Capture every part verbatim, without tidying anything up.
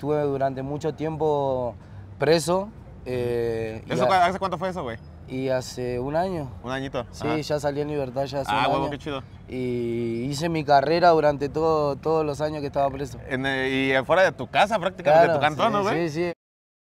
estuve durante mucho tiempo preso. Eh, ¿Eso, a, ¿Hace cuánto fue eso, güey? Y hace un año. ¿Un añito? Sí, Ajá. ya salí en libertad ya hace ah, un huevo, año. qué chido. Y hice mi carrera durante todo, todos los años que estaba preso. En, y fuera de tu casa, prácticamente, Claro, de tu cantón, sí, ¿no, güey? Sí, sí.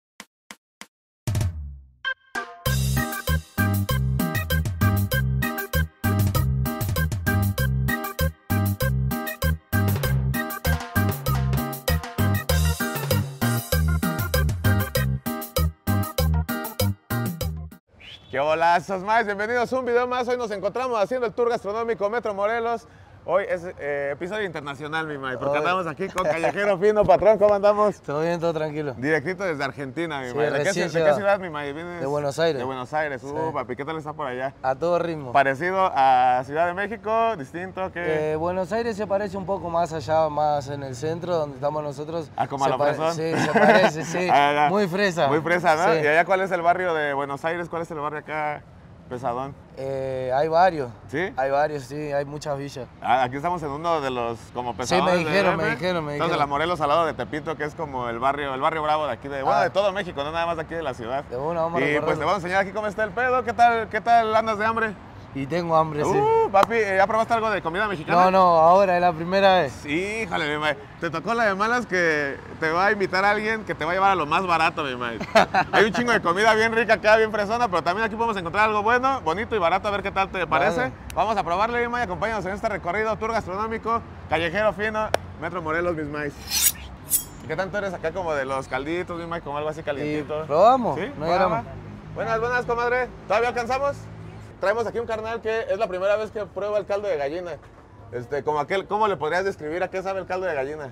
¡Qué bolazos más! Bienvenidos a un video más. Hoy nos encontramos haciendo el tour gastronómico Metro Morelos. Hoy es eh, episodio internacional, mi May, porque Hoy. andamos aquí con Callejero Fino. Patrón, ¿cómo andamos? Todo bien, todo tranquilo. Directito desde Argentina, mi Sí, May. ¿De, qué, recién ci- ¿De qué llegado. ciudad, mi May? ¿Vienes? De Buenos Aires. De Buenos Aires. Uh, Sí. papi, ¿qué tal está por allá? A todo ritmo. ¿Parecido a Ciudad de México? ¿Distinto? ¿Qué? Eh, Buenos Aires se parece un poco más allá, más en el centro, donde estamos nosotros. Ah, como a Se lo pare- fresón. Sí, se parece, sí. Ah, ya. Muy fresa. Muy fresa, ¿no? Sí. ¿Y allá cuál es el barrio de Buenos Aires? ¿Cuál es el barrio acá pesadón? Eh, hay varios. ¿Sí? Hay varios, sí, hay muchas villas. Ah, aquí estamos en uno de los como pesados. me de dijeron, D F. me dijeron, me Estamos en dijeron. la Morelos al lado de Tepito, que es como el barrio, el barrio bravo de aquí, de, bueno, Ah. de todo México, no nada más de aquí de la ciudad. De una, vamos a Y pues recorrerlo. te vamos a enseñar aquí cómo está el pedo. ¿Qué tal, qué tal andas de hambre? Y tengo hambre, sí. Uh, papi, ¿ya probaste algo de comida mexicana? No, no, ahora es la primera vez. Sí, híjole, mi mae. Te tocó la de malas que te va a invitar a alguien que te va a llevar a lo más barato, mi mae. Hay un chingo de comida bien rica acá, bien fresona, pero también aquí podemos encontrar algo bueno, bonito y barato, a ver qué tal te parece. Vale. Vamos a probarle, mi mae. Acompáñanos en este recorrido, tour gastronómico, Callejero Fino, Metro Morelos, mis maes. ¿Qué tanto eres acá como de los calditos, mi mae? Como algo así Y calientito. probamos, ¿Sí? no hay Va, drama. va. Buenas, buenas, comadre. ¿Todavía alcanzamos? Traemos aquí un carnal que es la primera vez que prueba el caldo de gallina. Este, como aquel, ¿cómo le podrías describir a qué sabe el caldo de gallina?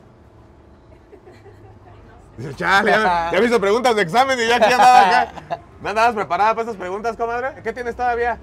Dice, chale, ya, me- ya me hizo preguntas de examen y ya aquí andaba acá. ¿No andabas preparada para estas preguntas, comadre? ¿Qué tienes todavía?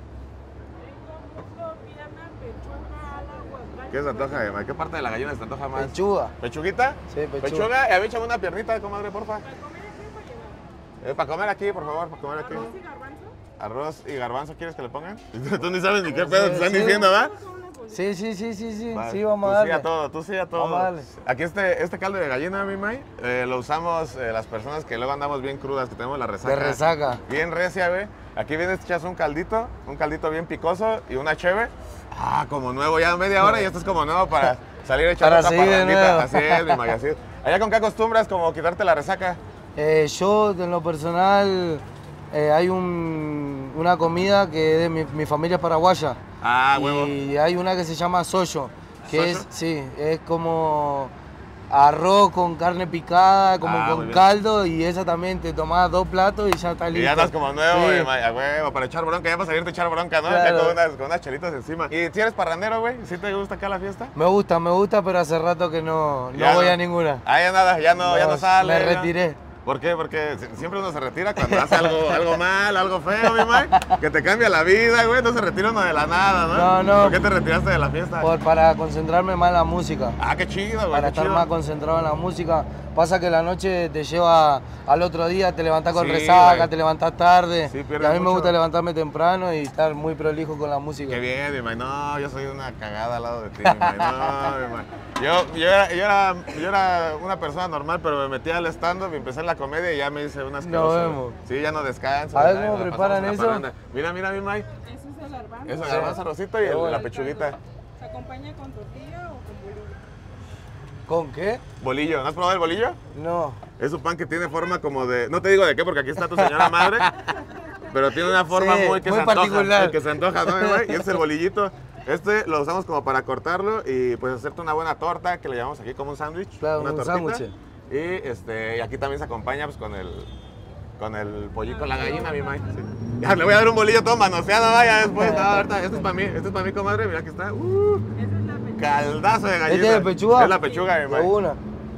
Tengo pierna, pechuga, ala, ¿Qué se te antoja, Emma? ¿Qué parte de la gallina se te antoja más? Pechuga. ¿Pechuguita? Sí, pechuga. Pechuga, y a mí échame una piernita, comadre, porfa. ¿Para comer aquí o para llevar? Eh, para comer aquí, por favor, para comer aquí. ¿Arroz y garbanzo? Arroz y garbanzo, ¿quieres que le pongan? Tú ni sabes ni qué pedo te están sí. diciendo, ¿verdad? Vamos a una bolita. Sí, sí, sí, sí, sí. Vale. Sí, vamos Tú a darle. sí a todo, tú sí a todo. Vamos a darle. Aquí este, este caldo de gallina, mi May, eh, lo usamos eh, las personas que luego andamos bien crudas, que tenemos la resaca. De resaca. Bien recia, güey. Aquí vienes, echas un caldito, un caldito bien picoso y una cheve. Ah, como nuevo, ya media hora y esto es como nuevo para salir a echar Para otra seguir de parrandita. nuevo. Así es, mi May, así es. ¿Allá con qué acostumbras como quitarte la resaca? Eh, yo, en lo personal, eh, hay un- una comida que es de mi, mi familia es paraguaya. Ah, huevo. Y hay una que se llama sollo, que ¿Sollo? es, sí, es como arroz con carne picada, como Ah, muy con bien. caldo, y esa también te tomás dos platos y ya está listo. Y ya andas como nuevo, Sí. mi May, a huevo, para echar bronca, ya para salirte a echar bronca, ¿no? Claro. Acá con unas, con unas chelitas encima. ¿Y si eres parrandero, güey? ¿Sí te gusta acá la fiesta? Me gusta, me gusta, pero hace rato que no, no Ya voy no. a ninguna. Ah, ya nada, ya no, ya no sale. Me ya. retiré. ¿Por qué? Porque si- siempre uno se retira cuando hace algo, algo mal, algo feo, mi May. Que te cambia la vida, güey. No se retira uno de la nada, ¿no? No, no. ¿Por qué te retiraste de la fiesta? Por, para concentrarme más en la música. Ah, qué chido, güey. Para qué estar chido. más concentrado en la música. Pasa que la noche te lleva al otro día, te levantás con Sí, resaca, güey. te levantás tarde. Sí, y pierde a mí me mucho. gusta levantarme temprano y estar muy prolijo con la música. Qué bien, mi May. No, yo soy una cagada al lado de ti, mi May. No, mi May. Yo, yo, era, yo, era, yo era una persona normal, pero me metí al stand-up y empecé en la comedia y ya me hice unas Nos vemos. Sí, ya no descanso. A ver ya cómo nos la preparan pasamos en la eso. parranda. Mira, mira, mi May. Ese es el garbanzo. Eso, Sí. garbanzo, arrocito y el- bueno. la pechuguita. ¿Se acompaña con tortilla o con bolillo? ¿Con qué? Bolillo. ¿No has probado el bolillo? No. Es un pan que tiene forma como de... No te digo de qué, porque aquí está tu señora madre. Pero tiene una forma Sí, muy que muy se antoja. particular. sí, que se antoja, ¿no, güey? Y este es el bolillito. Este lo usamos como para cortarlo y pues hacerte una buena torta, que le llamamos aquí como un sándwich. Claro, una un tortita. sándwich. Y, este, y aquí también se acompaña pues, con el... Con el pollito, la gallina, mi May. Sí. Ya, le voy a dar un bolillo todo manoseado, vaya, después. No, ahorita, este es para mí, este es para mí, comadre. Mira, aquí está. Uh, Esa es la pechuga. caldazo de gallina. ¿Este es de pechuga? Es la pechuga, mi De May. una.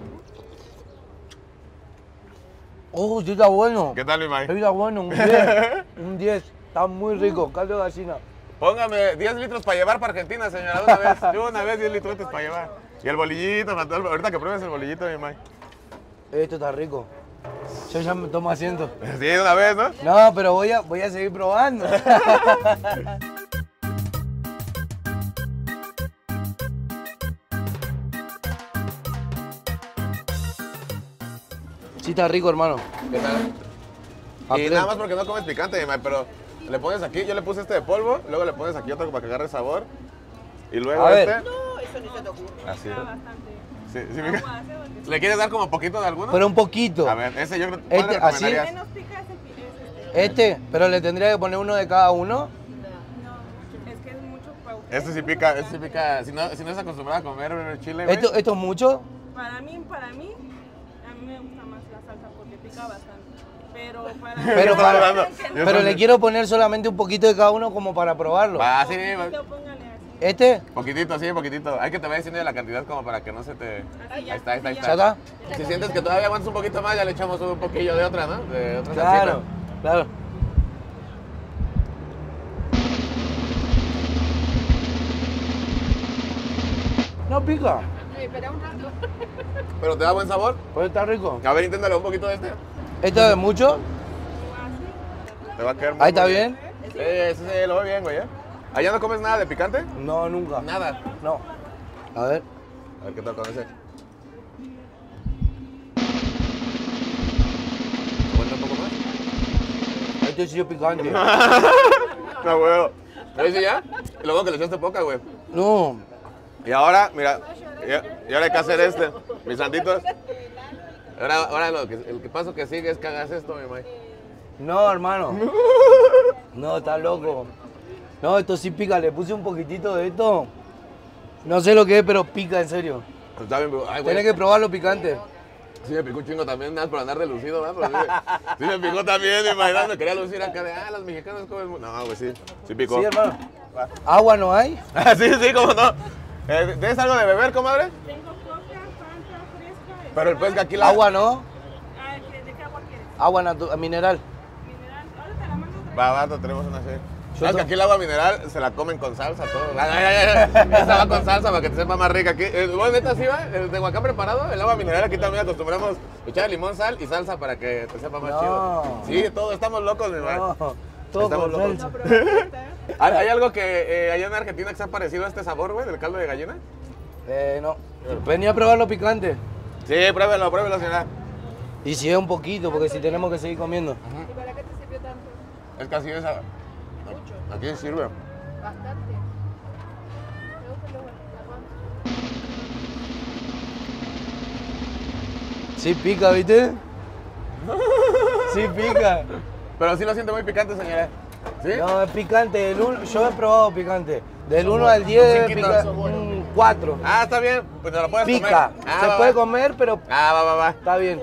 Oh, sí está bueno. ¿Qué tal, mi May? Sí está bueno, un diez. Un diez. Está muy rico, caldo de gallina. Póngame diez litros para llevar para Argentina, señora, de una vez. Yo una vez diez litros para llevar. Y el bolillito, para todo el- ahorita que pruebes el bolillito, mi May. Esto está rico. Yo ya me tomo asiento. Sí, de una vez, ¿no? No, pero voy a, voy a seguir probando. Sí está rico, hermano. ¿Qué tal? Ah, Y creo. nada más porque no comes picante, mi mae, pero le pones aquí, yo le puse este de polvo, luego le pones aquí otro para que agarre sabor. Y luego A ver. este. No, eso ni se te ocurre. Así Está es. bastante. Sí, sí, Agua mija. hace porque- ¿Le quieres dar como poquito de alguno? Pero un poquito. A ver, ese yo creo ¿cuál Este, le ¿así? recomendarías? Menos pica ese pi- es este. Este, pero le tendría que poner uno de cada uno. No, es que es mucho para usted. Este sí pica, este sí pica. Si no, si no estás acostumbrado a comer chile, güey. ¿Esto, ¿Esto es mucho? Para mí, para mí, a mí me gusta más la salsa porque pica bastante. Pero para Pero Yo para- estoy hablando- que yo no, Pero estoy- le quiero poner solamente un poquito de cada uno como para probarlo. Va, sí, va. poquito, póngale así. ¿Este? Poquitito, sí, poquitito. Hay que te vaya diciendo la cantidad como para que no se te... Ahí ya, está, ahí está, ahí ya. está. ¿Ya está? Si sientes que todavía aguantas un poquito más, ya le echamos un poquillo de otra, ¿no? De otra Claro, salsita. claro. No pica, Sí, espera un rato. Pero te da buen sabor. pero está rico. A ver, inténtale un poquito de este. ¿Esto es mucho? Te va a quedar muy Ahí está bien. bien. Sí, sí, sí, lo veo bien, güey. ¿eh? ¿Allá no comes nada de picante? No, nunca. Nada. No. A ver. A ver qué tal con ese. ¿Aguanta un poco más? Este sí es picante. No, güey. ¿Lo hice ya? Y luego que le echaste poca, güey. No. Y ahora, mira, y, y ahora hay que hacer este, mis santitos. Ahora, ahora lo que, el que paso que sigue es que hagas esto, mi mae. No, hermano. No, está loco. No, esto sí pica. Le puse un poquitito de esto. No sé lo que es, pero pica en serio. Está bien, pero- ay, güey. Tienes que probarlo picante. Sí me picó un chingo también, nada por andar de lucido, ¿verdad? Pero sí, sí me picó también, imaginando, quería lucir acá de, ah, los mexicanos comen... mu-". No, güey, sí, sí picó. Sí, hermano. ¿Agua no hay? Ah, sí, sí, cómo no. Eh, ¿Tienes algo de beber, comadre? Tengo coca, fanta, fresca. Pero el pez que aquí la... Agua no. Ah, ¿de de qué agua quieres? Agua natu- mineral. Mineral. Ahora te la mando otra vez. Va, va, tenemos una serie. Yo ¿Sabes que to- aquí el agua mineral se la comen con salsa, todo? Ay, ay, ay, ay. Esa va con salsa para que te sepa más rica. Aquí, eh, ¿vos neta sí va? El de Huacán preparado, el agua mineral aquí también acostumbramos echar limón, sal y salsa para que te sepa más No. chido. Sí, todos estamos locos, mi man. No, todo Estamos con locos. salsa. No, pero ahorita, ¿Hay, hay algo que eh, allá en Argentina que se ha parecido a este sabor, güey, del caldo de gallina? Eh, no. Venía a probar lo picante. Sí, pruébelo, pruébelo, señora. Y si es un poquito, porque si tenemos que seguir comiendo. ¿y para qué te sirvió tanto? Es casi esa. Aquí sirve. Bastante. Luego, luego, la panza. Sí pica, ¿viste? Sí pica. Pero sí lo siento muy picante, señora. ¿Sí? No, es picante. Del uno, yo he probado picante. Del uno al diez, cinquito. pica un cuatro. Ah, está bien. Pues te lo puedes Pica. comer. Ah, Se va, puede va. comer, pero Ah, va, va, va. está bien.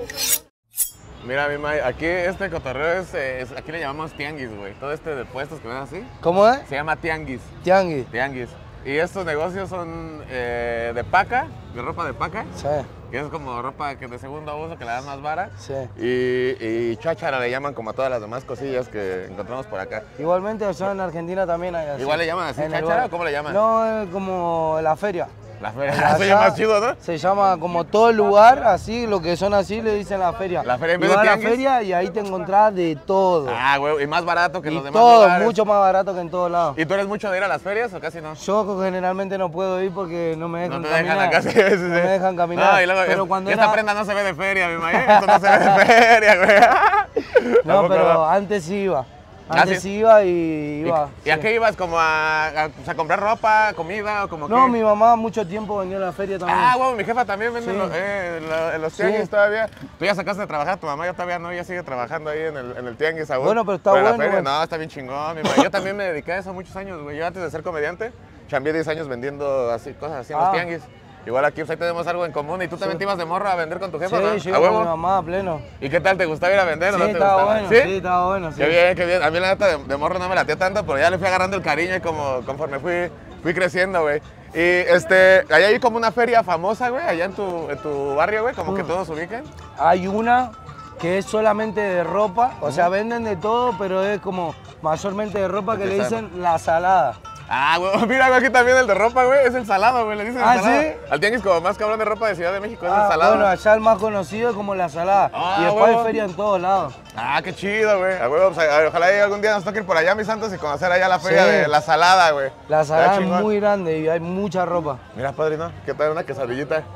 Mira, mi May, aquí este cotorreo es, eh, es- aquí le llamamos tianguis, güey. Todo este de puestos que ven así, ¿Cómo es? se llama tianguis, Tianguis. tianguis. Y estos negocios son eh, de paca, de ropa de paca, Sí, que es como ropa que de segundo uso, que la dan más vara. sí. Y, y cháchara le llaman como a todas las demás cosillas que encontramos por acá. Igualmente allá en Argentina también hay así. ¿Igual le llaman así, En el cháchara, bar. o cómo le llaman? No, es como la feria. La feria, Allá se llama más chido, ¿no? Se llama como todo el lugar, así, lo que son así, le dicen la feria. La feria en Y vez de vas a la tianguis. feria y ahí te encontrás de todo. Ah, güey, y más barato que y los demás todo, lugares. mucho más barato que en todos lados. ¿Y tú eres mucho de ir a las ferias o casi no? Yo generalmente no puedo ir porque no me dejan No te dejan caminar. acá, sí, sí, sí. No me dejan caminar. No, y luego, pero es- cuando esta era- prenda no se ve de feria, mi maíz. Esto no se ve de feria, güey. No, Tampoco pero va. antes sí iba. Ah, Antes ¿sí? sí iba y ¿Y, iba. ¿Y a sí. qué ibas? ¿Como a, a, pues, a comprar ropa, comida o como No, qué? mi mamá mucho tiempo vendió en la feria también. Ah, bueno, mi jefa también vende Sí. en los, eh, en la- en los tianguis Sí. todavía. Tú ya sacaste de trabajar, tu mamá ya todavía no, ella sigue trabajando ahí en el, en el tianguis aún. Bueno, pero está en la bueno, feria, güey. no, está bien chingón, mi mamá. Yo también me dediqué a eso muchos años, güey. Yo antes de ser comediante, chambeé diez años vendiendo así, cosas así en los Ah. tianguis. Igual aquí pues, ahí tenemos algo en común. ¿Y tú también te ibas de morro a vender con tu jefa, Sí, no? yo ¿A iba con huevo? mi mamá a pleno. ¿Y qué tal? ¿Te gustaba ir a vender o Sí, no te estaba gustaba? bueno, sí, estaba bueno, sí. Qué bien, qué bien. A mí la neta de, de morro no me latía tanto, pero ya le fui agarrando el cariño y como conforme fui, fui creciendo, güey. Y este, allá hay como una feria famosa, güey, allá en tu, en tu barrio, güey, como que Mm. todos ubican. Hay una que es solamente de ropa, o sea, venden de todo, pero es como mayormente de ropa que le Artesano. dicen la salada. Ah, güey, mira, güey, aquí también el de ropa, güey, es el salado, güey, le dicen ¿Ah, el salado. sí? Al tianguis como más cabrón de ropa de Ciudad de México es Ah, el salado. bueno, allá el más conocido es como la salada. Ah, y después huevo. hay feria en todos lados. Ah, qué chido, güey. A huevo, pues, a- ojalá algún día nos toque ir por allá, mis santos, y conocer allá la feria Sí. de la salada, güey. La Está salada es chingón. muy grande y hay mucha ropa. Mira, padrino, ¿qué tal una quesadillita?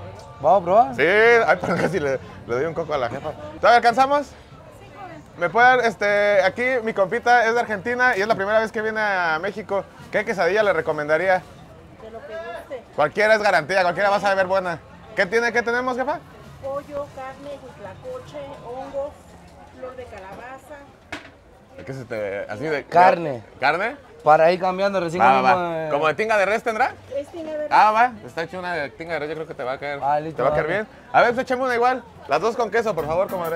¿Vamos a probar? Sí, ay, pero casi le, le doy un coco a la jefa. ¿Todavía alcanzamos? ¿Me puede dar, este, aquí mi compita es de Argentina y es la primera vez que viene a México? ¿Qué quesadilla le recomendaría? De lo que guste. Cualquiera es garantía, cualquiera va a saber buena. ¿Qué tiene, qué tenemos, jefa? Pollo, carne, huitlacoche, hongos, flor de calabaza. ¿Qué se te, así de Carne. ¿Carne? Para ir cambiando recién. Va, va, mismo, va. eh, ¿Como de tinga de res tendrá? Es tiene de Ah, va. Está hecho una de tinga de res, yo creo que te va a caer. Ah, listo, te va a caer vale. bien. A ver, pues échame una igual. Las dos con queso, por favor, comadre.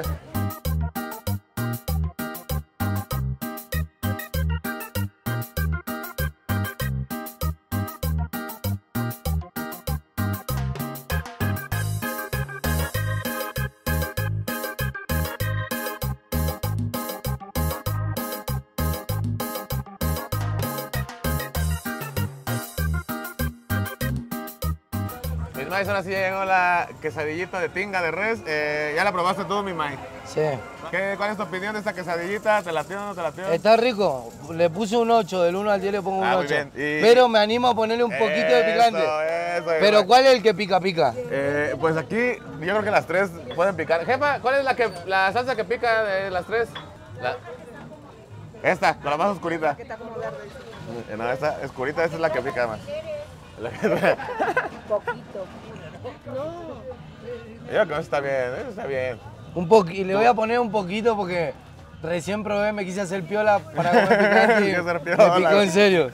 Mis maíz, ahora sí ya llegó la quesadillita de tinga de res. Eh, ¿Ya la probaste tú, mi maíz? Sí. ¿Qué, ¿Cuál es tu opinión de esta quesadillita? ¿Te latió o no te latió? Está rico. Le puse un ocho, del uno al diez le pongo un Ah, muy ocho. bien. Y- Pero me animo a ponerle un poquito de picante. Eso, eso, Pero igual. ¿cuál es el que pica pica? Eh, pues aquí yo creo que las tres pueden picar. Jefa, ¿cuál es la, que, la salsa que pica de las tres? La- Esta, con la más oscurita. que está como verde. Eh, No, esta oscurita, esta es la que pica más. La que- Poquito. No. Yo creo que eso está bien, eso está bien. Un poqu- y le voy a poner un poquito porque recién probé, me quise hacer piola para comer picante y Quise hacer me piola. picó en serio.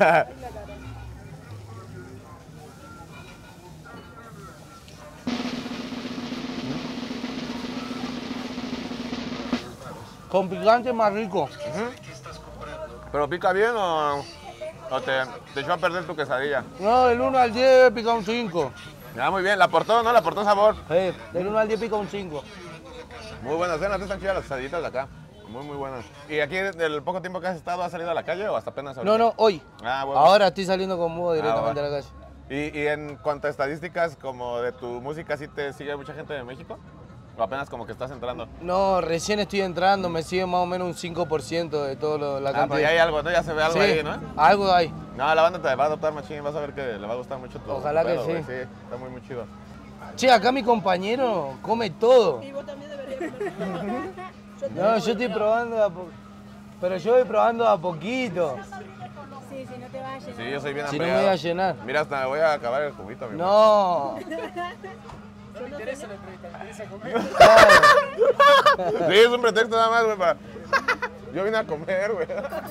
Con picante más rico. ¿Pero pica bien o, o te, te echó a perder tu quesadilla? No, del uno al diez pica un cinco. Ya, muy bien, la aportó, ¿no? La aportó sabor. Sí, del uno al diez pica un cinco. Muy buenas cenas, están chidas las quesadillitas de acá. Muy, muy buenas. ¿Y aquí, del poco tiempo que has estado, has salido a la calle o hasta apenas ahorita? No, no, hoy. Ah, bueno. Ahora estoy saliendo con vos directamente Ah, a la calle. ¿Y, y en cuanto a estadísticas como de tu música, ¿sí te sigue mucha gente de México? ¿O apenas como que estás entrando? No, recién estoy entrando, me sigue más o menos un cinco por ciento de todo lo, la Ah, cantidad. pero ya hay algo, ¿no? Ya se ve algo Sí, ahí, ¿no? algo hay. No, la banda te va a adoptar machín, vas a ver que le va a gustar mucho tu Ojalá que pedo, sí. güey, sí, está muy, muy chido. Che, acá mi compañero come todo. Y vos también deberías comer. Yo te- No, yo estoy probando de a poco. Pero yo voy probando de a poquito. Sí, si no te vas a llenar. Sí, yo soy bien Si no me apegado. voy a llenar. Mira, hasta me voy a acabar el juguito, mi No. Sí, es un pretexto nada más, güey, para... Yo vine a comer, güey.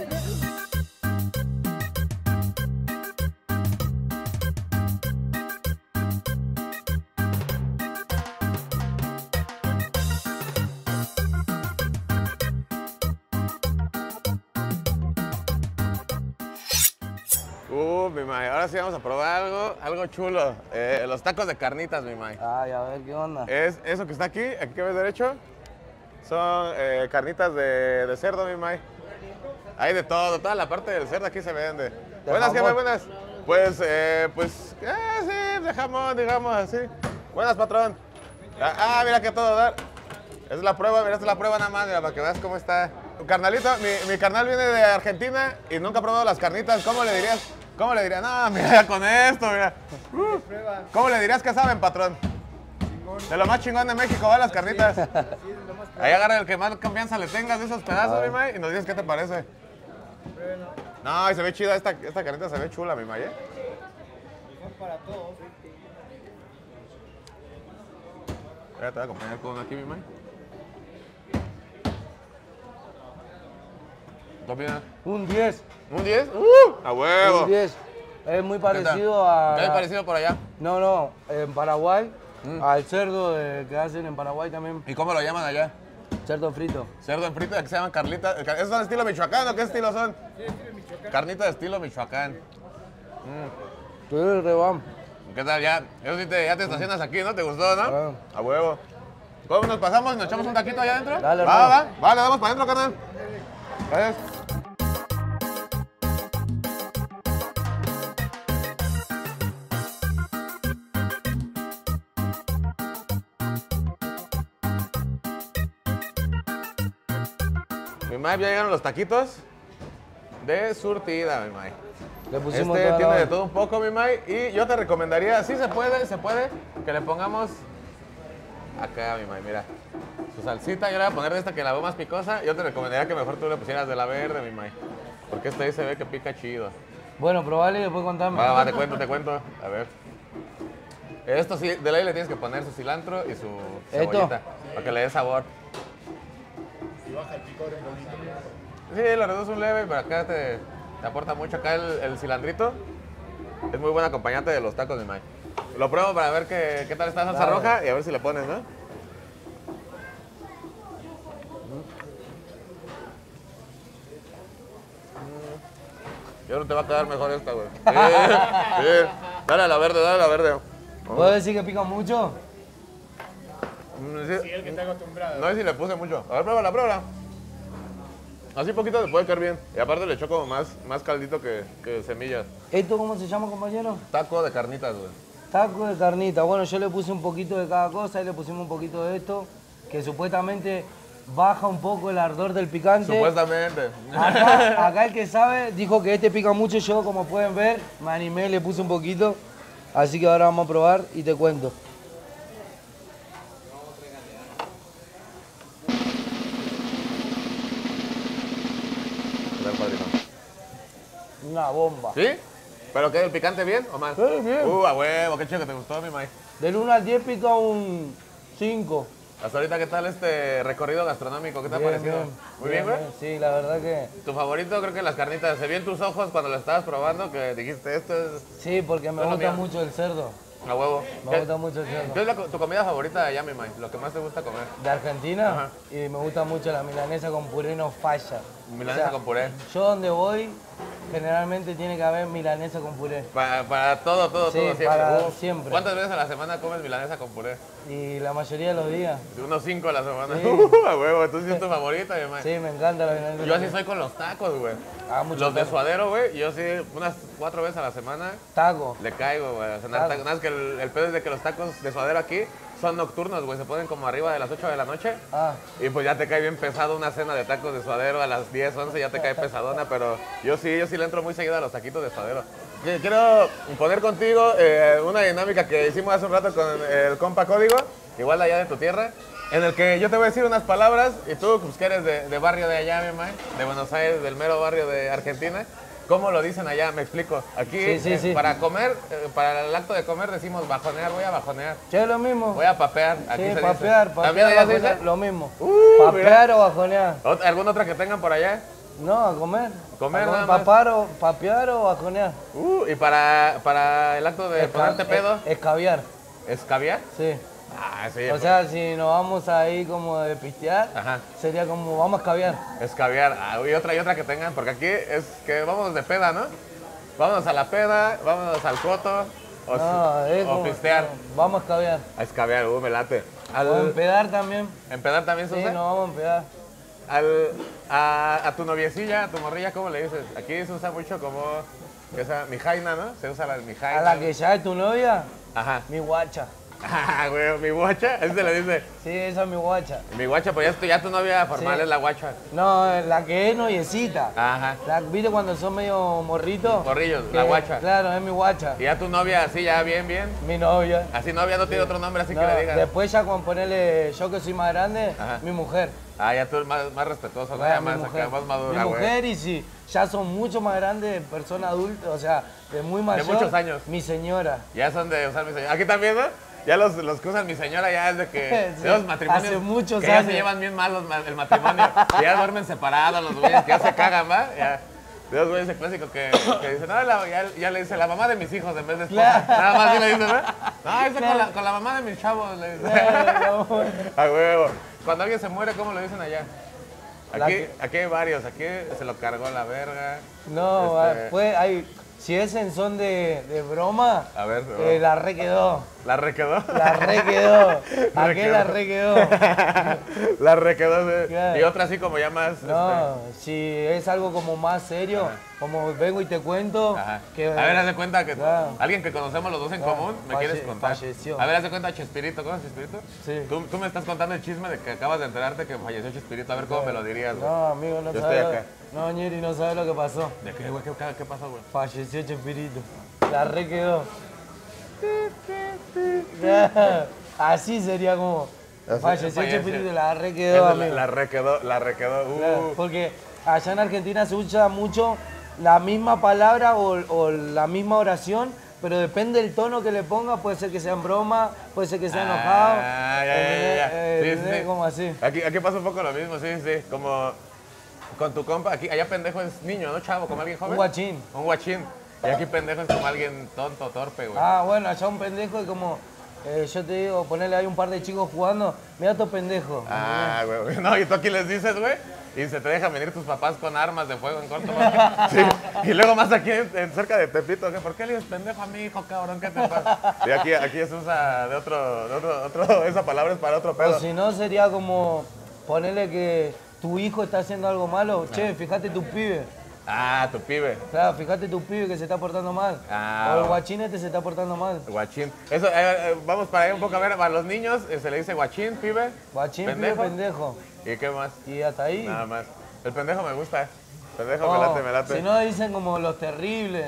Uh, mi mae, ahora sí vamos a probar algo, algo chulo. Eh, los tacos de carnitas, mi mae. Ay, a ver qué onda. Es eso que está aquí, aquí que ves derecho, son eh, carnitas de, de cerdo, mi mae. Hay de todo, toda la parte del cerdo aquí se vende. Buenas, jamón. jefe, buenas. Pues, eh, pues, eh, sí, de jamón, digamos así. Buenas, patrón. Ah, ah, mira que todo dar. Es la prueba, mira, esta es la prueba nada más, mira, para que veas cómo está. Carnalito, mi, mi carnal viene de Argentina y nunca ha probado las carnitas. ¿Cómo le dirías? ¿Cómo le dirías? No, mira, con esto, mira. Uh, ¿Cómo le dirías que saben, patrón? De lo más chingón de México, va las carnitas. Ahí agarra el que más confianza le tengas de esos pedazos, mi May, y nos dices qué te parece. No, y se ve chida, esta, esta carnita se ve chula, mi May, ¿eh? Mira, te voy a acompañar con aquí, mi May. ¿Qué opinas? Un diez. ¿Un diez? ¡Uh! ¡A huevo! Un diez. Es muy ¿Qué tal? parecido a... ¿Qué hay parecido por allá? No, no, en Paraguay, Mm. al cerdo de- que hacen en Paraguay también. ¿Y cómo lo llaman allá? Cerdo frito. Cerdo en frito, que se llaman carnitas. ¿Esos son estilo Michoacán o qué estilo son? Sí, estilo Michoacán. Carnita de estilo Michoacán. Tú eres rebam. ¿Qué tal? Ya, eso sí te, ya te estacionas aquí, ¿no? ¿Te gustó, no? Ah. A huevo. ¿Cómo nos pasamos y nos echamos un taquito allá adentro? Dale, va, va, hermano. va, le damos para adentro, carnal. Gracias. Mi May, ya llegaron los taquitos de surtida, mi May. Le pusimos Este toda tiene la- de todo un poco, mi May. Y yo te recomendaría, sí se puede, se puede, que le pongamos acá, mi May, mira. Su salsita, yo le voy a poner de esta que la veo más picosa. Yo te recomendaría que mejor tú le pusieras de la verde, mi May. Porque esta ahí se ve que pica chido. Bueno, probale y después contame. Va, va, te cuento, te cuento. A ver. Esto sí, de ley le tienes que poner su cilantro y su cebollita. Para que le dé sabor. Y baja el picor un poquito. Sí, lo reduce un leve, pero acá te, te aporta mucho. Acá el, el cilandrito es muy buen acompañante de los tacos de May. Lo pruebo para ver qué, qué tal está la salsa Dale. roja y a ver si le pones, ¿no? Yo no te va a quedar mejor esta, güey. Sí, sí. Dale a la verde, dale a la verde. ¿Puedo decir que pica mucho? Mm, Sí, el que está acostumbrado. No sé si le puse mucho. A ver, pruébala, pruébala. Así poquito le puede caer bien. Y aparte le echó como más, más caldito que, que semillas. ¿Esto cómo se llama, compañero? Taco de carnitas, güey. Taco de carnita. Bueno, yo le puse un poquito de cada cosa y le pusimos un poquito de esto, que supuestamente baja un poco el ardor del picante. Supuestamente. Acá, acá el que sabe dijo que este pica mucho. Yo, como pueden ver, me animé, le puse un poquito. Así que ahora vamos a probar y te cuento. A ver, padrino. Una bomba. ¿Sí? ¿Pero qué? ¿El picante bien o mal? Sí, bien. Uh, a huevo, qué chido que te gustó, mi May. Del uno al diez pica un cinco. Hasta ahorita, ¿qué tal este recorrido gastronómico? ¿Qué te ha Bien, parecido? bien. Muy bien, güey. Sí, la verdad que... Tu favorito, creo que las carnitas. Se vio en tus ojos cuando lo estabas probando que dijiste, esto es Sí, porque me Es lo gusta mío. mucho el cerdo. a huevo. Me ¿Qué, gusta mucho el cerdo. qué es la co- tu comida favorita de allá, mi May? Lo que más te gusta comer. De Argentina, Ajá. y me gusta mucho la milanesa con puré, no falla. Milanesa con puré. Yo donde voy, generalmente tiene que haber milanesa con puré. Para, para todo, todo, Sí, todo, siempre. para Uf. siempre. ¿Cuántas veces a la semana comes milanesa con puré? Y la mayoría de los días. De unos cinco a la semana. Sí. Uh, a huevo, entonces sí es tu favorita, mi May. Sí, me encanta la milanesa. Yo así soy con los tacos, güey. Ah, mucho Los de taco. suadero, güey, yo sí, unas cuatro veces a la semana Taco. le caigo, güey. A cenar Claro. tacos. Nada más que el, el pedo es de que los tacos de suadero aquí son nocturnos, güey. Se ponen como arriba de las ocho de la noche. Ah, Y pues ya te cae bien pesado una cena de tacos de suadero a las diez, once, ya te cae pesadona, pero yo sí, yo sí le entro muy seguido a los taquitos de suadero. Que- Quiero poner contigo eh, una dinámica que hicimos hace un rato con el compa Código, igual de allá de tu tierra, en el que yo te voy a decir unas palabras y tú, pues que eres de, de barrio de allá, mi mae, de Buenos Aires, del mero barrio de Argentina, ¿cómo lo dicen allá? Me explico. Aquí, Sí, sí, eh, sí. para comer, eh, para el acto de comer decimos bajonear, voy a bajonear, ¿qué es lo mismo? voy a papear. Aquí Sí, se dice. papear, papear, ¿También allá se bajonear, dice? lo mismo. Uh, Papear o bajonear. ¿Ot- ¿Alguna otra que tengan por allá? No, a comer. Comer A nada más. papar o, papear o bajonear. Uh, y para, para el acto de Esca- ponerte pedo, es- Escabiar, ¿escaviar? sí. Ah, sí. O sea, si nos vamos ahí como de pistear, Ajá. sería como vamos a escabiar. Escaviar. Ah, y otra y otra que tengan, porque aquí es que vamos de peda, ¿no? Vámonos a la peda, vámonos al coto, o, No, si- es o como, pistear. no, vamos a escabiar. A escaviar, uh, me late. O Al, empedar también. ¿Empedar también se Sí, usa? nos vamos a empedar. Al, a, a tu noviecilla, a tu morrilla, ¿cómo le dices? Aquí se usa mucho como, que sea, mijaina, ¿no? Se usa la mijaina. A la que ya es tu novia, Ajá. mi guacha. Ah, güey, mi guacha, ese se le dice. Sí, esa es mi guacha. Mi guacha, pues ya, es tu- ya tu novia formal Sí. es la guacha. No, la que es noviecita. Ajá. La- ¿Viste cuando son medio morritos? Morrillos, Que- la guacha. Claro, es mi guacha. Y ya tu novia así, ya bien, bien. Mi novia. Así novia no tiene otro nombre, así No, que le digas. después ya con ponerle yo que soy más grande, Ajá. mi mujer. Ah, ya tú eres más, más respetuoso, ¿no? Bueno, Ya mi más, mujer. acá, más madura, Mi güey. mujer y si ya son mucho más grandes, personas adultas, o sea, de muy mayor. muchos años. Mi señora. Ya son de usar mi señora. Aquí también, ¿no? Ya los, los que usan mi señora ya es de que Sí, de los matrimonios hace muchos que ya se años. llevan bien mal los ma- el matrimonio. Que ya duermen separados los güeyes, que ya se cagan, ¿va? Ya. De los güeyes el clásico que, que dicen, no, la- ya, ya le dice la mamá de mis hijos en vez de esposa. Claro. Nada más sí le dicen, ¿no? No, eso con la, con la mamá de mis chavos. Le dicen. A huevo. Cuando alguien se muere, ¿cómo lo dicen allá? La Aquí, que- aquí hay varios. Aquí se lo cargó la verga. No, Este- pues hay. Si es en son de, de broma, A ver, eh, la re quedó. ¿la requedó? La re quedó. ¿A qué quedó. la re quedó? La requedó. sí. Claro. Y otra así como ya más. No, si es algo como más serio, Ajá. como vengo y te cuento, este, ajá. que A ver, haz de cuenta que Claro. alguien que conocemos los dos en Claro. común, ¿me Falle- quieres contar? falleció. A ver, haz de cuenta Chespirito, ¿conoces Chespirito? Sí. Tú, tú me estás contando el chisme de que acabas de enterarte que falleció Chespirito. A ver cómo me lo dirías, güey. No, amigo, no Yo sabes. estoy lo- acá. No, Ñeri, no sabes lo que pasó. ¿De qué, güey? ¿Qué, qué, qué pasó, güey? Falleció Chespirito. La re quedó. Así sería como. Falleció falleció. Chespirito, la re quedó, Esa la, amigo. la requedó, la requedó. Uh. Claro, porque allá en Argentina se usa mucho la misma palabra o, o la misma oración, pero depende del tono que le ponga, puede ser que sea en broma, puede ser que sea enojado. Ah, ya, ya, ya, ya. Eh, Sí, ¿entendés? sí, sí. Como así. Aquí, aquí pasa un poco lo mismo, sí, sí. Como con tu compa, aquí, allá pendejo es niño, ¿no, chavo? Como alguien joven. Un guachín. Un guachín. Y aquí pendejo es como alguien tonto, torpe, güey. Ah, bueno, allá un pendejo es como, eh, yo te digo, ponerle ahí un par de chicos jugando, mira estos pendejos. Ah, güey, güey. No, y tú aquí les dices, güey, y se te dejan venir tus papás con armas de fuego en corto. güey. Sí. Y luego más aquí en, en cerca de Tepito, ¿qué? ¿Por qué le dices pendejo a mi hijo, cabrón? ¿Qué te pasa? Y aquí, aquí se usa de otro, de otro, otro, esa palabra es para otro pedo. O si no, sería como ponerle que tu hijo está haciendo algo malo, che, fíjate tu pibe. Ah, tu pibe. Claro, fíjate tu pibe que se está portando mal. Ah. O el guachín este se está portando mal. Guachín. Eso, eh, eh, vamos para ahí un poco a ver, a los niños eh, se le dice guachín, pibe. Guachín, pendejo. pibe, pendejo. ¿Y qué más? Y hasta ahí. Nada más. El pendejo me gusta. Pendejo No, me late, me late. Si no, dicen como los terribles.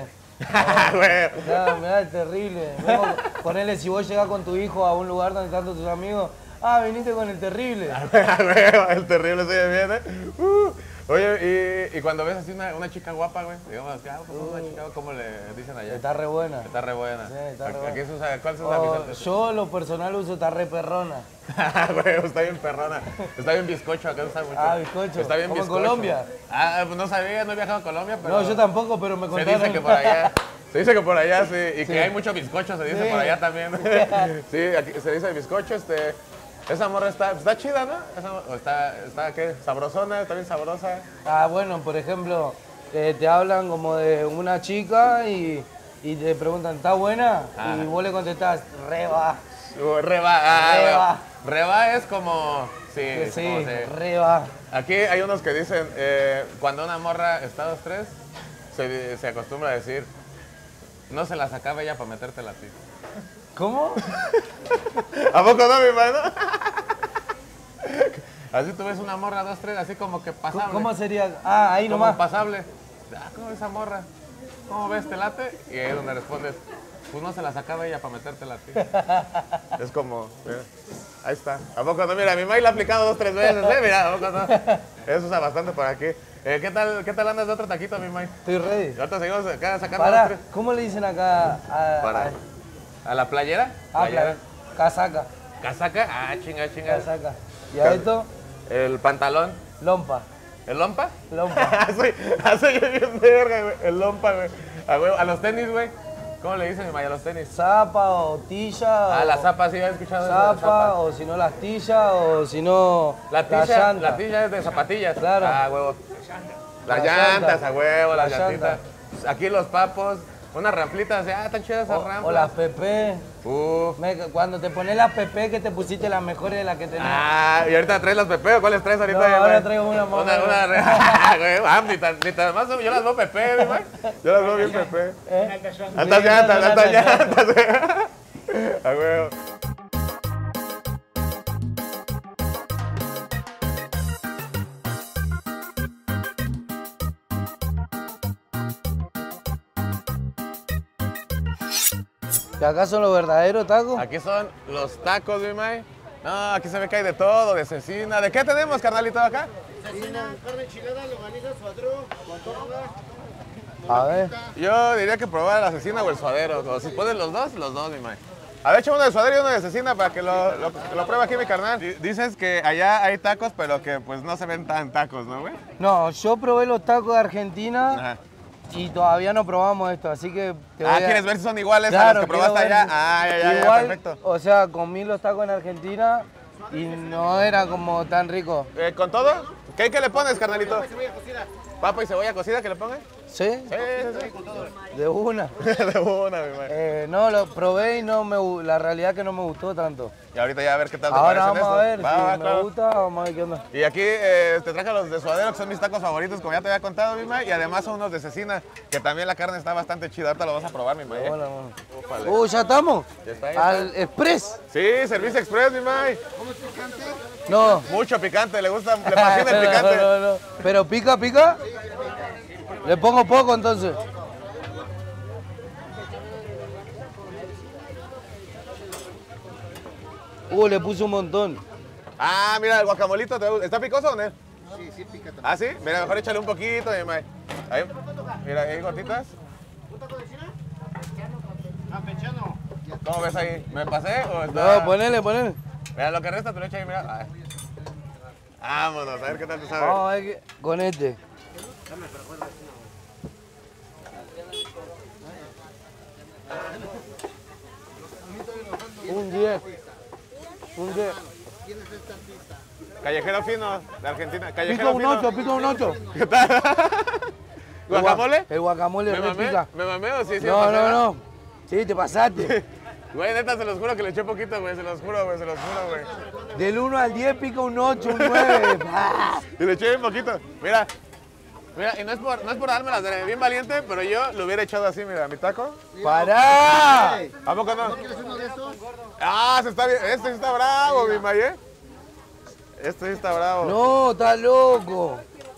Güey. Claro, mirá, es terrible. Vengo, ponele, si vos llegás con tu hijo a un lugar donde están todos tus amigos, ah, viniste con el terrible. Güey, el terrible se ve bien, ¿eh? Uh. Oye, y, y cuando ves así una, una chica guapa, güey, digamos, que, ah, pues, una chica, ¿cómo le dicen allá? Está re buena. Está re buena. Sí, está re Aquí- buena. aquí se usa, ¿cuál se usa? Oh, yo lo personal uso está re perrona. Güey, está bien perrona. Está bien bizcocho, acá se usa mucho. Ah, bizcocho. Está bien ¿Como en bizcocho. Colombia? Ah, pues no sabía, no he viajado a Colombia, pero... No, yo tampoco, pero me Se contaron. dice que por allá, se dice que por allá sí, y Sí. que hay mucho bizcocho, se dice Sí. por allá también. Sí, aquí se dice bizcocho, este, esa morra está, está chida, ¿no? Esa, o está, está, ¿qué? Sabrosona, está bien sabrosa. Ah, bueno, por ejemplo, eh, te hablan como de una chica y, y te preguntan, ¿está buena? Ah. Y vos le contestás, re va. Uh, Reba, ah, Reba. Reba es como, sí, Sí, como se- re va. Aquí hay unos que dicen, eh, cuando una morra está dos, tres, se, se acostumbra a decir, no se la sacaba ella para metértela a ti. ¿Cómo? ¿A poco no, mi mano? Así tú ves una morra, dos, tres, así como que pasable. ¿Cómo sería? Ah, ahí Como nomás. pasable. Ah, ¿cómo ves esa morra? ¿Cómo ves, te late? Y ahí es donde respondes, pues no se la sacaba ella para metértela a ti. Es como, mira, ahí está. ¿A poco no? Mira, mi May la ha aplicado dos, tres veces, ¿eh? Mira, ¿a poco no? Eso usa bastante por aquí. Eh, ¿qué, tal, ¿Qué tal andas de otro taquito, mi May? Estoy ready. Y ahorita seguimos acá sacando dos, Para, tres. ¿cómo le dicen acá a, Para. ¿A la playera? a, a Playera. casaca? ¿Casaca? Ah, chinga, chinga. Casaca. Y a esto, El pantalón. lompa. ¿El lompa? Lompa. soy, ah, soy yo bien verga, güey. El lompa, güey. A, huevo. A los tenis, güey. ¿Cómo le dicen, mi May, a los tenis? Zapa o tilla. Ah, o la zapa, sí, he escuchado. eso de la Zapa, o si no las tillas, o si no La tilla, la, llanta. tilla es de zapatillas. Claro. Ah, huevo. Las La llantas, llanta. a huevo, las La llantitas. Aquí los papos, unas ramplitas, ah, tan chidas esas O, rampas. o las P P. Uf. Me- cuando te pones las P P que te pusiste las mejores de las que tenías. Ah, ¿y ahorita traes las Pepe o cuáles traes ahorita? No, ya, ahora güey? traigo una Una, mamá. una, re- Ah, güey, ah, ni tan, ni tan más, yo las veo Pepe, mi güey. Yo las veo bien Pepe. ¿Eh? Altas Sí, llantas, altas altas llantas. llantas. A huevo. ¿Que acá son los verdaderos tacos? Aquí son los tacos, mi May. No, aquí se ve que hay de todo, de cecina. ¿De qué tenemos, carnalito, acá? Carne enchilada, longaniza, suadero, torta. A ver. Yo diría que probar la cecina o el suadero. O si pueden los dos, los dos, mi May. A ver, echa uno de suadero y uno de cecina para que lo, lo, que lo pruebe aquí mi carnal. Di- Dices que allá hay tacos, pero que pues no se ven tan tacos, ¿no, güey? No, yo probé los tacos de Argentina Ajá. y todavía no probamos esto, así que te Ah, voy a... ¿quieres ver si son iguales a Claro, los que probaste quiero ver allá? si- Ah, ya, ya, ya, Igual, perfecto. o sea, comí los tacos en Argentina y no era como tan rico. Eh, ¿Con todo? ¿Qué, ¿Qué le pones, carnalito? Papa y cebolla cocida, ¿que le pongan? ¿Sí? Sí, sí, sí. De una. De una, mi May. Eh, no, lo probé y no me, gu- la realidad que no me gustó tanto. Y ahorita ya a ver qué tal te Ahora parecen vamos a ver estos. si Va, va, me claro. gusta, vamos a ver qué onda. Y aquí eh, te traje los de suadero, que son mis tacos favoritos, como ya te había contado, mi May. Y además son unos de cecina, que también la carne está bastante chida. Ahorita lo vas a probar, mi May. ¿eh? Bueno, bueno. Úpale. Uh, ya estamos. Ya está, ya Al Express. Sí, Servicio Express, mi May. No. Mucho picante, le gusta, le fascina el picante. No, no, no. Pero pica, pica. Le pongo poco entonces. Uh, le puse un montón. Ah, mira, el guacamolito, ¿te gusta? ¿Está picoso o no? Sí, sí, pica también. ¿Ah, sí? Mira, mejor échale un poquito, mi mae. Ahí, mira, ahí gotitas. ¿Un taco de China? Campechano. ¿Cómo ves ahí? ¿Me pasé o está...? No, ponele, ponele. Mira, lo que resta te lo echa ahí, mira. Ay. Vámonos, a ver qué tal te sabe. Vamos a ver qué- con este. Un diez. Un diez. Callejero fino, de Argentina. Pico Callejero un fino. ocho, pico un ocho. ¿Qué tal? ¿Guacamole? El guacamole ¿Me re mamé? pica. ¿Me mamé o sí? sí No, me pasé, no, ¿verdad? no. Sí, te pasaste. Güey, neta, se los juro que le eché poquito, güey. Se los juro, güey, se los juro, güey. Del uno al diez pica un ocho, un nueve. Y le eché bien poquito. Mira, mira, y no es por, no es por dármelas de bien valiente, pero yo lo hubiera echado así, mira, mi taco. ¡Pará! ¿A poco no? ¿Quieres uno de estos? Ah, se está bien. Este sí está bravo, mi maye. Este sí está bravo. No, está loco.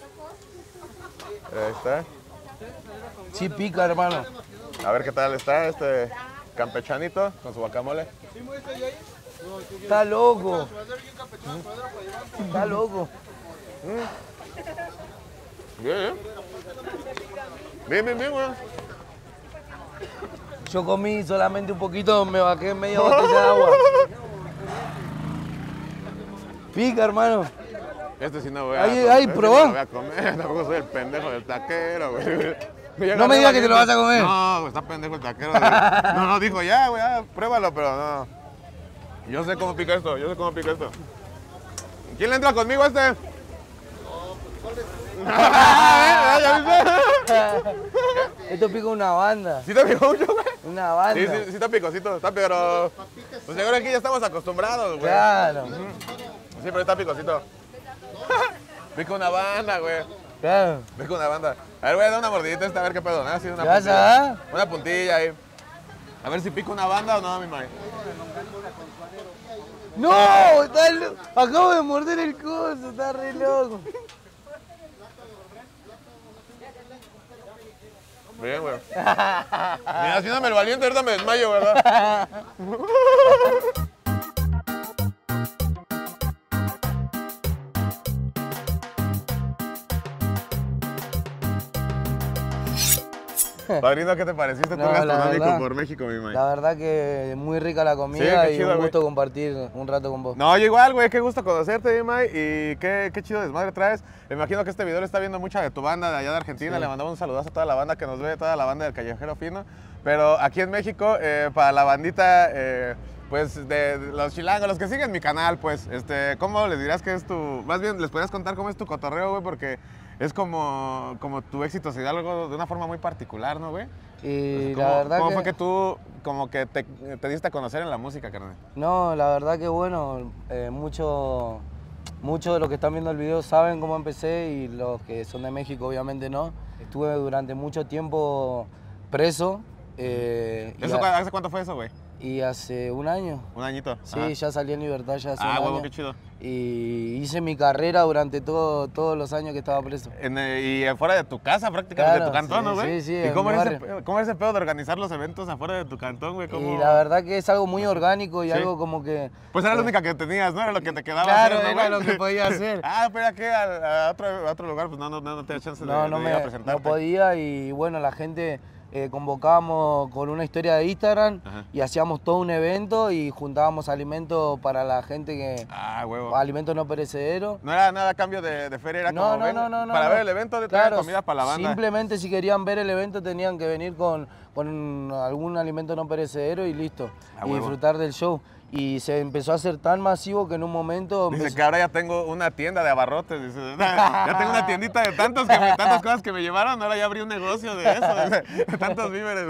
Ahí está. Sí pica, hermano. A ver qué tal está este campechanito con su guacamole. Está loco. Está loco. Bien, ¿eh? Bien, bien, bien, güey. Yo comí solamente un poquito, me bajé media botella de agua. Pica, hermano. Este sí no voy a Ahí, comer. ahí, este sí probá. no voy a comer. Tampoco soy el pendejo del taquero, güey. No me digas que te lo vas a comer. No, güey, está pendejo el taquero. güey. No, no, dijo ya, güey, ya, pruébalo, pero no. Yo sé cómo pica esto, yo sé cómo pica esto. ¿Quién le entra conmigo a este? ¿Ya viste? Esto pica una banda. ¿Sí te picó mucho, güey? Una banda. Sí, sí, sí está picosito, está pero... Pues seguro aquí ya estamos acostumbrados, güey. Claro, Sí, pero está picosito. Pica una banda, güey. claro. Pica una banda. A ver, voy a dar una mordidita esta, a ver qué pedo, ¿no? Así una ¿Qué vas a puntilla. dar? Una puntilla ahí. A ver si pica una banda o no, mi mae. ¡No! Está lo- Acabo de morder el coso, está re loco. Bien, güey. Mira, haciéndome el valiente, ahorita me desmayo, ¿verdad? Padrino, ¿qué te pareciste? No, Tú la gastronómico verdad. por México, mi mae. La verdad que muy rica la Sí, comida qué y chido, un güey. gusto compartir un rato con vos. No, yo igual, güey, qué gusto conocerte, mi mae, y qué, qué chido desmadre traes. Me imagino que este video lo está viendo mucha de tu banda de allá de Argentina. Sí. Le mandamos un saludazo a toda la banda que nos ve, toda la banda del Callejero Fino. Pero aquí en México, eh, para la bandita, eh, pues de, de los chilangos, los que siguen mi canal, pues, este, ¿cómo les dirás que es tu... Más bien, les podrías contar cómo es tu cotorreo, güey, porque es como, como tu éxito se da algo de una forma muy particular, ¿no, güey? Y ¿Cómo, la verdad cómo que... fue que tú como que te, te diste a conocer en la música, carnal? No, la verdad que bueno, eh, muchos mucho de los que están viendo el video saben cómo empecé y los que son de México obviamente no. Estuve durante mucho tiempo preso. eh, y, ¿Eso, a- ¿Hace cuánto fue eso, güey? y hace un año. ¿Un añito? Sí, Ajá. ya salí en libertad ya hace Ah, un huevo, año. qué chido. Y hice mi carrera durante todo, todos los años que estaba preso. En, eh, y afuera de tu casa, prácticamente, de Claro, tu cantón, sí, ¿no, güey? sí, sí, ¿Y en cómo mi eres, ese, barrio. pe- cómo eres ese pedo de organizar los eventos afuera de tu cantón, güey? ¿Cómo- Y la verdad que es algo muy orgánico y Sí. algo como que... Pues era la única que tenías, ¿no? Era lo que te quedaba Claro, hacer, ¿no, era güey? lo que podía hacer. ah, pero aquí a, a otro, a otro lugar, pues no, no, no, no te da chance de, No, no, de me, ir a no presentarte. podía y bueno, la gente eh, convocábamos con una historia de Instagram Ajá. y hacíamos todo un evento y juntábamos alimentos para la gente que... Ah, huevo. alimentos no perecederos. No era nada a cambio de, de feria, era No, como no, ven, no, no, no, para no. ver el evento, de Claro, comida para la banda. Simplemente si querían ver el evento tenían que venir con, con algún alimento no perecedero y listo. A y huevo. disfrutar del show. Y se empezó a hacer tan masivo que en un momento... Dice empezó- que ahora ya tengo una tienda de abarrotes, dice, ya tengo una tiendita de tantos que me- tantas cosas que me llevaron, ahora ya abrí un negocio de eso, dice, de tantos víveres.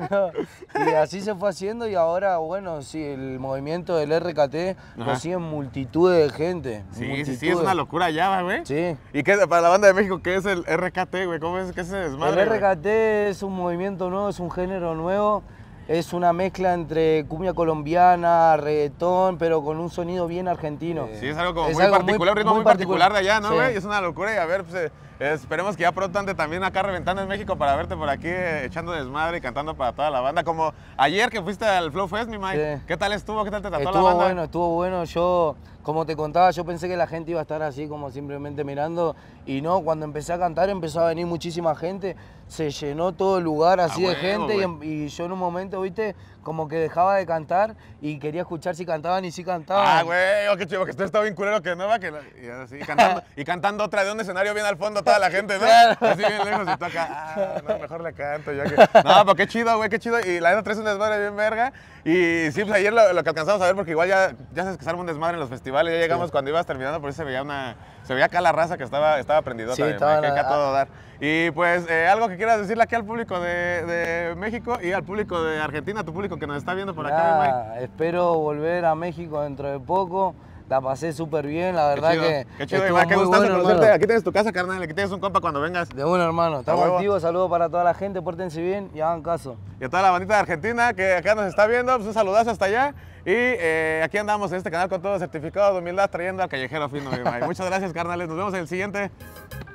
Y así se fue haciendo y ahora, bueno, sí, el movimiento del R K T Ajá. lo siguen multitudes de gente. Sí, sí, sí, es multitudes. una locura ya, güey. Sí. ¿Y qué para la banda de México qué es el R K T, güey? ¿Cómo es que se El desmadre? R K T es un movimiento nuevo, es un género nuevo es una mezcla entre cumbia colombiana, reggaetón, pero con un sonido bien argentino. Sí, es algo como Es muy algo particular, un ritmo muy particular de allá, ¿no, Sí. güey? Es una locura y a ver, pues, eh, esperemos que ya pronto ande también acá reventando en México para verte por aquí eh, echando desmadre y cantando para toda la banda. Como ayer que fuiste al Flow Fest, mi Mike. Sí. ¿Qué tal estuvo? ¿Qué tal te trató la Estuvo banda? bueno, estuvo bueno. Yo, como te contaba, yo pensé que la gente iba a estar así como simplemente mirando y no, cuando empecé a cantar empezó a venir muchísima gente, se llenó todo el lugar así A de huevo, gente y, güey. y yo en un momento, viste, como que dejaba de cantar y quería escuchar si cantaban y si cantaban. Ah, güey, oh, qué chido, que esto está bien culero que no va, que la- y así, cantando, y cantando otra de un escenario bien al fondo toda la gente, ¿no? Claro. Así bien lejos y tú acá, ah, no, mejor le canto yo que... No, pero qué chido, güey, qué chido, y la neta traes un desmadre bien verga, y sí, pues ayer lo, lo que alcanzamos a ver, porque igual ya, ya sabes que se arma un desmadre en los festivales, ya llegamos Sí. cuando ibas terminando, por eso se veía una, se veía acá la raza que estaba, estaba prendidota, Sí, güey, estaba que la- acá a todo dar. Y pues, eh, algo que quieras decirle aquí al público de, de México y al público de Argentina, tu público que nos está viendo por acá, mi Mike. Nada, espero volver a México dentro de poco. La pasé súper bien, la verdad Qué chido, que qué chido, estuvo Iván, qué muy gustazo bueno, conocerte. hermano. Aquí tienes tu casa, carnal, aquí tienes un compa cuando vengas. De bueno, hermano. Estamos huevo. activos. Saludos para toda la gente. Pórtense bien y hagan caso. Y a toda la bandita de Argentina que acá nos está viendo, pues un saludazo hasta allá. Y eh, aquí andamos en este canal con todo certificado de humildad trayendo al callejero fino, mi Mike. Muchas gracias, carnales. Nos vemos en el siguiente.